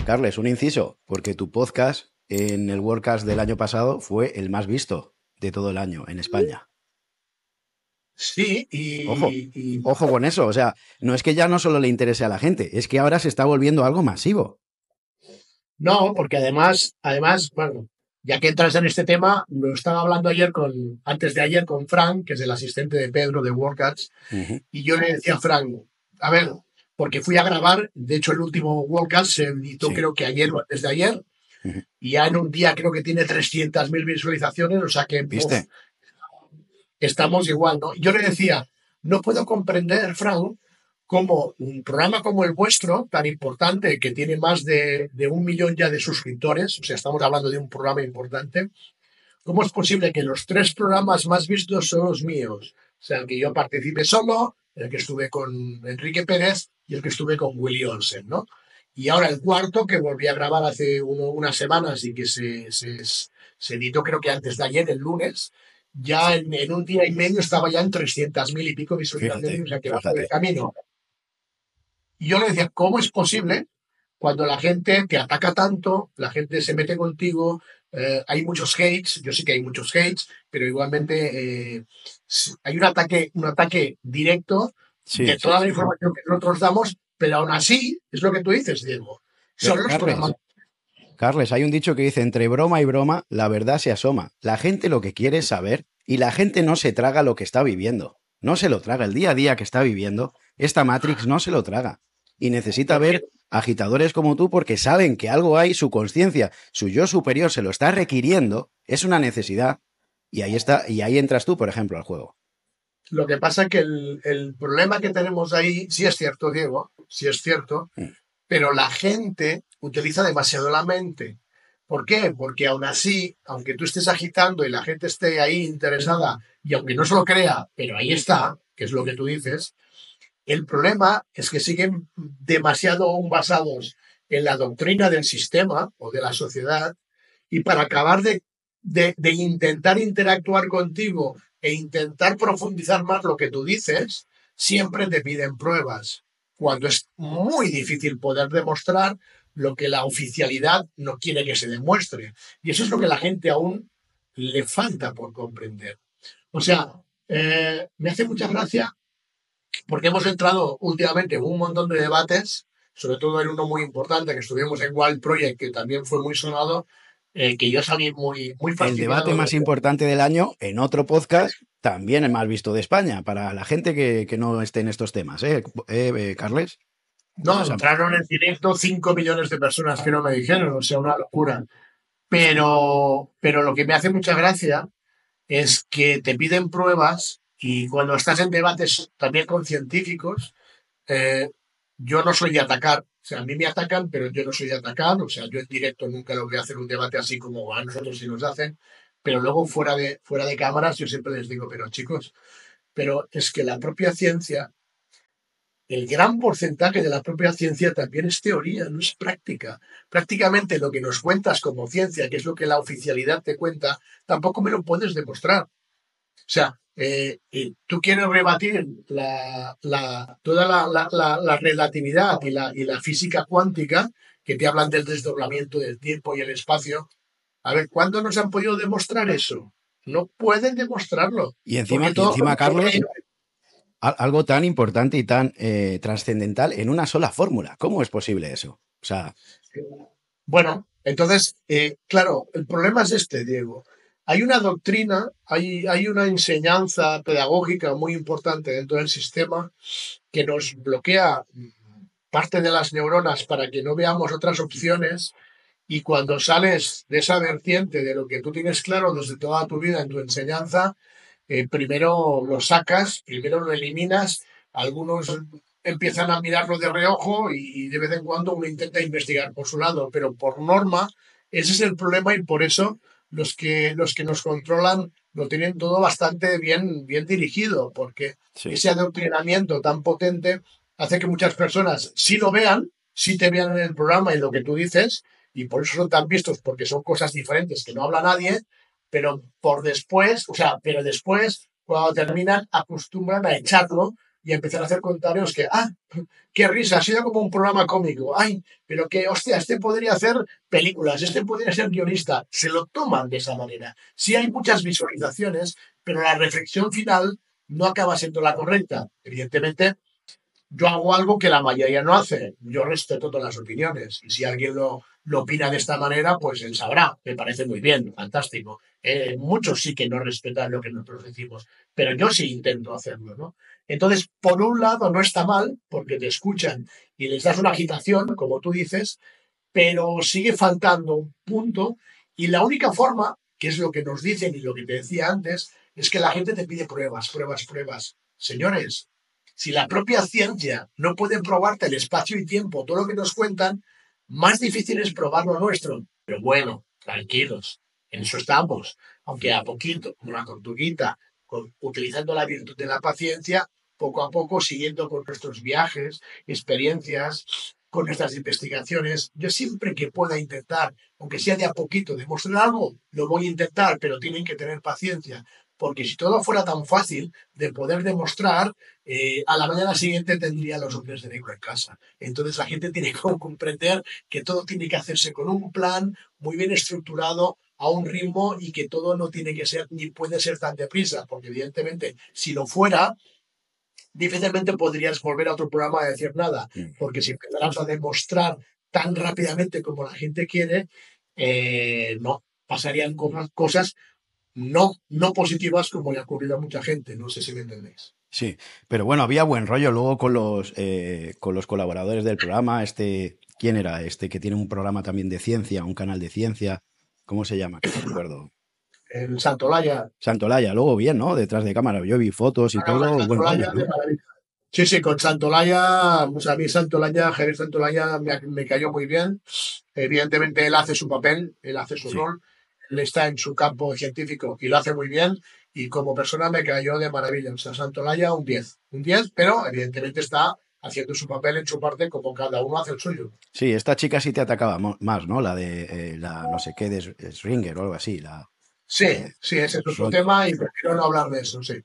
Carles, un inciso, porque tu podcast en el Worldcast del año pasado fue el más visto de todo el año en España. Sí, Ojo, y ojo con eso. O sea, no es que ya no solo le interese a la gente, es que ahora se está volviendo algo masivo. no, porque además, bueno, ya que entras en este tema, lo estaba hablando antes de ayer con Frank, que es el asistente de Pedro de Workouts, Ujú. y yo le decía a Frank, a ver, porque fui a grabar, de hecho el último Workouts se editó Sí. creo que ayer o antes de ayer, Ujú. y ya en un día creo que tiene 300.000 visualizaciones, o sea que ¿Viste? estamos igual, ¿no? Yo le decía, no puedo comprender, Frank, cómo un programa como el vuestro, tan importante, que tiene más de 1 millón ya de suscriptores, o sea, estamos hablando de un programa importante, ¿cómo es posible que los 3 programas más vistos son los míos? O sea, el que yo participé solo, el que estuve con Enrique Pérez y el que estuve con Willy Olsen, ¿no? Y ahora el cuarto, que volví a grabar hace unas semanas y que se editó creo que antes de ayer, el lunes, ya Sí. en un día y medio estaba ya en 300.000 y pico visualizaciones, Fíjate, o sea que va por el fíjate. camino. Y yo le decía, ¿cómo es posible cuando la gente te ataca tanto, la gente se mete contigo, hay muchos hates, yo sé que hay muchos hates, pero igualmente hay un ataque directo Sí. de toda la información que nosotros damos, pero aún así, es lo que tú dices, Diego, son Pero los programas. Carles, hay un dicho que dice, entre broma y broma, la verdad se asoma. La gente lo que quiere es saber y la gente no se traga lo que está viviendo. No se lo traga. El día a día que está viviendo, esta Matrix no se lo traga. Y necesita ver agitadores como tú porque saben que algo hay, su conciencia, su yo superior se lo está requiriendo, es una necesidad. Y ahí está, y ahí entras tú, por ejemplo, al juego. Lo que pasa es que el problema que tenemos ahí, sí es cierto, Diego, sí es cierto, Mm. pero la gente utiliza demasiado la mente. ¿Por qué? Porque aún así, aunque tú estés agitando y la gente esté ahí interesada, y aunque no se lo crea, pero ahí está, que es lo que tú dices, el problema es que siguen demasiado aún basados en la doctrina del sistema o de la sociedad, y para acabar de intentar interactuar contigo e intentar profundizar más lo que tú dices, siempre te piden pruebas, cuando es muy difícil poder demostrar lo que la oficialidad no quiere que se demuestre. Y eso es lo que la gente aún le falta por comprender. O sea, me hace mucha gracia porque hemos entrado últimamente en un montón de debates, sobre todo en uno muy importante que estuvimos en Wild Project, que también fue muy sonado, que yo salí muy El debate fascinado de más importante del año, en otro podcast, también el más visto de España, para la gente que no esté en estos temas, Carles? No, O sea, entraron en directo 5 millones de personas que no me dijeron, o sea, una locura. Pero lo que me hace mucha gracia es que te piden pruebas y cuando estás en debates también con científicos, eh, yo no soy de atacar. O sea, a mí me atacan, pero yo no soy de atacar. O sea, yo en directo nunca lo voy a hacer un debate así como a nosotros si nos hacen. Pero luego fuera de cámaras yo siempre les digo, pero chicos, pero es que la propia ciencia, el gran porcentaje de la propia ciencia también es teoría, no es práctica. Prácticamente lo que nos cuentas como ciencia, que es lo que la oficialidad te cuenta, tampoco me lo puedes demostrar. O sea, tú quieres rebatir toda la relatividad y la física cuántica, que te hablan del desdoblamiento del tiempo y el espacio. A ver, ¿cuándo nos han podido demostrar eso? No pueden demostrarlo, porque y todo. encima, Carles, algo tan importante y tan trascendental en una sola fórmula. ¿Cómo es posible eso? O sea, Bueno, entonces, claro, el problema es este, Diego. Hay una doctrina, hay una enseñanza pedagógica muy importante dentro del sistema que nos bloquea parte de las neuronas para que no veamos otras opciones, y cuando sales de esa vertiente de lo que tú tienes claro desde toda tu vida en tu enseñanza, primero lo sacas, primero lo eliminas, algunos empiezan a mirarlo de reojo y de vez en cuando uno intenta investigar por su lado, pero por norma ese es el problema, y por eso los que nos controlan lo tienen todo bastante bien dirigido, porque sí. ese adoctrinamiento tan potente hace que muchas personas sí lo vean, sí te vean en el programa y lo que tú dices, y por eso son tan vistos, porque son cosas diferentes que no habla nadie, pero por después, o sea, pero después, cuando terminan, acostumbran a echarlo y empezar a hacer comentarios que, qué risa, ha sido como un programa cómico, ay, pero que, hostia, este podría hacer películas, este podría ser guionista. Se lo toman de esa manera. Sí hay muchas visualizaciones, pero la reflexión final no acaba siendo la correcta. Evidentemente, yo hago algo que la mayoría no hace. Yo respeto todas las opiniones. Y si alguien lo opina de esta manera, pues él sabrá. Me parece muy bien, fantástico. Muchos sí que no respetan lo que nosotros decimos, pero yo sí intento hacerlo, ¿no? Entonces, por un lado, no está mal, porque te escuchan y les das una agitación, como tú dices, pero sigue faltando un punto. Y la única forma, que es lo que nos dicen y lo que te decía antes, es que la gente te pide pruebas, pruebas, pruebas. Señores, si la propia ciencia no puede probarte el espacio y tiempo, todo lo que nos cuentan, más difícil es probar lo nuestro. Pero bueno, tranquilos, en eso estamos. Aunque a poquito, como una tortuguita, utilizando la virtud de la paciencia, poco a poco, siguiendo con nuestros viajes, experiencias, con nuestras investigaciones. Yo siempre que pueda intentar, aunque sea de a poquito, demostrar algo, lo voy a intentar, pero tienen que tener paciencia. Porque si todo fuera tan fácil de poder demostrar, a la mañana siguiente tendría los hombres de negro en casa. Entonces la gente tiene que comprender que todo tiene que hacerse con un plan muy bien estructurado, a un ritmo, y que todo no tiene que ser ni puede ser tan deprisa, porque evidentemente si lo fuera, difícilmente podrías volver a otro programa a decir nada, porque si empezaras a demostrar tan rápidamente como la gente quiere, no, pasarían cosas no positivas como le ha ocurrido a mucha gente. No sé si me entendéis. Sí, pero bueno, había buen rollo luego con los colaboradores del programa. ¿Quién era? Que tiene un programa también de ciencia, un canal de ciencia. ¿Cómo se llama? Que no recuerdo. El Santolaya. Santolaya, luego bien, ¿no? Detrás de cámara. Yo vi fotos y todo, buen rollo, Santolaya de ¿no? maravilla. Sí, sí, con Santolaya, pues a mí Santolaya, Jerez Santolaya me cayó muy bien. Evidentemente él hace su papel, él hace su Sí. rol, él está en su campo científico y lo hace muy bien, y como persona me cayó de maravilla. O sea, Santolaya un 10, pero evidentemente está haciendo su papel en su parte como cada uno hace el suyo. Sí, esta chica sí te atacaba más, ¿no? La de la no sé qué de Sringer o algo así. Sí, sí, ese es otro Ron- tema y prefiero no hablar de eso, sí.